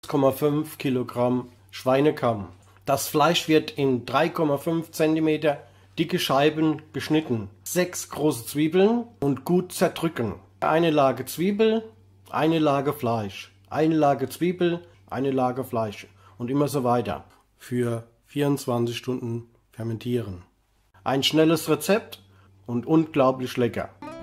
1,5 Kilogramm Schweinekamm. Das Fleisch wird in 3,5 cm dicke Scheiben geschnitten. 6 große Zwiebeln und gut zerdrücken. Eine Lage Zwiebel, eine Lage Fleisch. Eine Lage Zwiebel, eine Lage Fleisch. Und immer so weiter. Für 24 Stunden fermentieren. Ein schnelles Rezept und unglaublich lecker.